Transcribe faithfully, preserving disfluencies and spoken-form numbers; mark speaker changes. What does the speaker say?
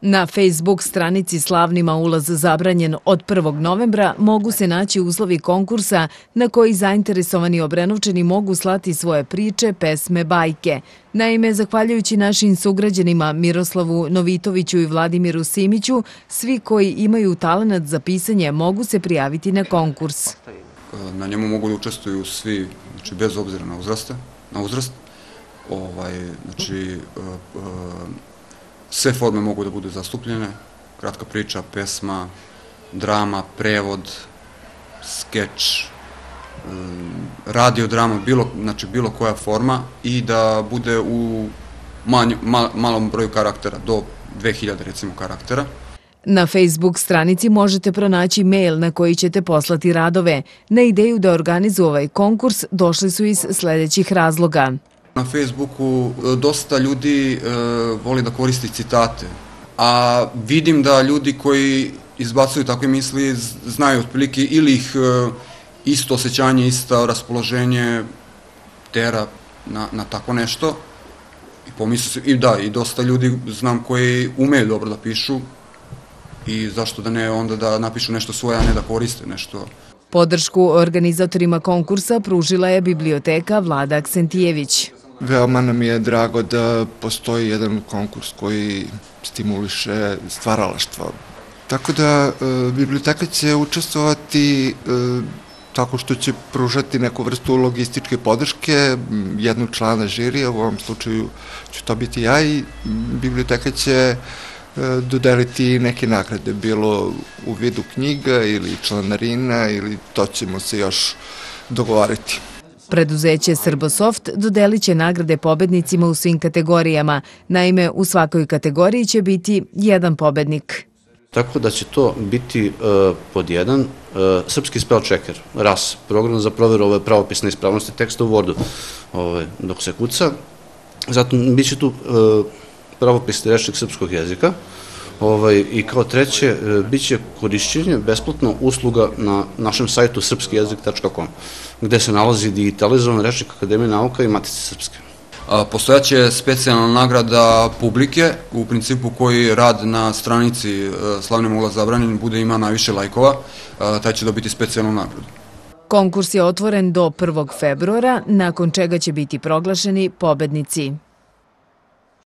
Speaker 1: Na Facebook stranici Slavnima ulaz zabranjen od prvog novembra mogu se naći uslovi konkursa na koji zainteresovani Obrenovčani mogu slati svoje priče, pesme, bajke. Naime, zahvaljujući našim sugrađanima Miroslavu Novitoviću i Vladimiru Simiću, svi koji imaju talenat za pisanje mogu se prijaviti na konkurs.
Speaker 2: Na njemu mogu da učestvuju svi, znači bez obzira na uzrast, na uzrast. Ovaj, znači, sve forme mogu da budu zastupljene, kratka priča, pesma, drama, prevod, skeč, radio drama, bilo, znači bilo koja forma i da bude u manj, mal, malom broju karaktera, do dve hiljade recimo karaktera.
Speaker 1: Na Facebook stranici možete pronaći mail na koji ćete poslati radove. Na ideju da organizuju ovaj konkurs došli su iz sledećih razloga.
Speaker 2: Na Facebooku dosta ljudi voli da koristi citate, a vidim da ljudi koji izbacuju takve misli znaju otprilike ili ih isto osjećanje, isto raspoloženje tera na, na tako nešto. I pomisli se, i da, i dosta ljudi znam koji umeju dobro da pišu i zašto da ne onda da napišu nešto svoje, a ne da koriste nešto.
Speaker 1: Podršku organizatorima konkursa pružila je biblioteka Vlada Aksentijević.
Speaker 3: Veoma nam je drago da postoji jedan konkurs koji stimuliše stvaralaštvo. Tako da biblioteka će učestvovati tako što će pružati neku vrstu logističke podrške, jednog člana žirija, u ovom slučaju ću to biti ja, i biblioteka će dodeliti neke nagrade, bilo u vidu knjiga ili članarina, ili to ćemo se još dogovoriti.
Speaker 1: Preduzeće Srbosoft dodelit će nagrade pobednicima u svim kategorijama. Naime, u svakoj kategoriji će biti jedan pobednik.
Speaker 4: Tako da će to biti pod jedan srpski spell checker, R A S, program za proveru ove pravopisne ispravnosti teksta u Wordu dok se kuca. Zatim bit će tu pravopisni rečnik srpskog jezika i kao treće bit će korišćenje besplatno usluga na našem sajtu srpski jezik tačka com, gde se nalazi digitalizovan rečnik Akademije nauka i Matice srpske.
Speaker 2: Postojaće specijalna nagrada publike, u principu koji rad na stranici Slavnima ulaz zabranjen bude ima najviše lajkova, taj će dobiti specijalnu nagradu.
Speaker 1: Konkurs je otvoren do prvog februara, nakon čega će biti proglašeni pobednici.